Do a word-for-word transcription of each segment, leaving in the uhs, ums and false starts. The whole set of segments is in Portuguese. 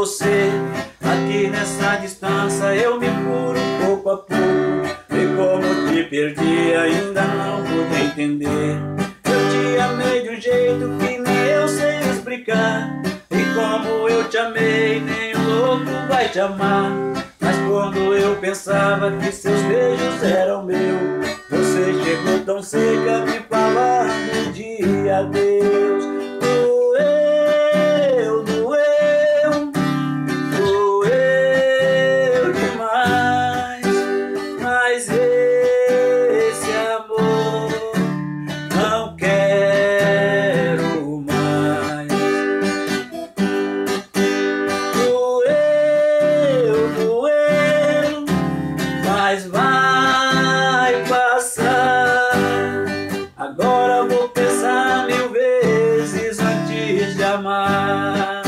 você. Aqui nessa distância eu me curo pouco a pouco. E como te perdi ainda não pude entender. Eu te amei de um jeito que nem eu sei explicar. E como eu te amei nem o louco vai te amar. Mas quando eu pensava que seus beijos eram meus, você chegou tão seca a me falar um dia adeus. Doeu, doeu, doeu demais. Mas esse amor não quero mais. Doeu, doeu, mas vai passar. Agora vou pensar mil vezes antes de amar.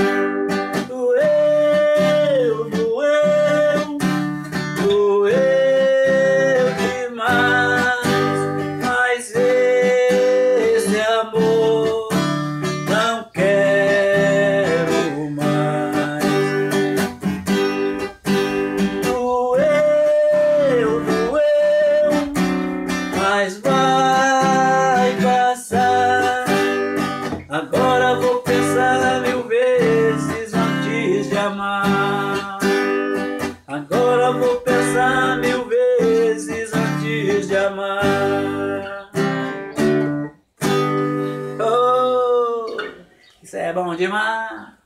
Doeu, doeu, doeu demais. Mas esse amor não quero mais. Doeu, doeu, mas vai passar. Agora vou pensar mil vezes antes de amar. Agora vou pensar mil vezes antes de amar. Oh, isso é bom demais.